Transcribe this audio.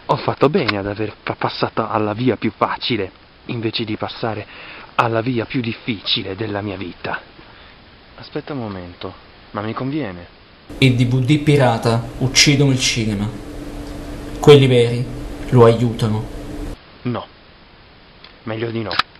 Ho fatto bene ad aver passato alla via più facile, invece di passare alla via più difficile della mia vita. Aspetta un momento, ma mi conviene. I DVD pirata uccidono il cinema. Quelli veri lo aiutano. No, meglio di no.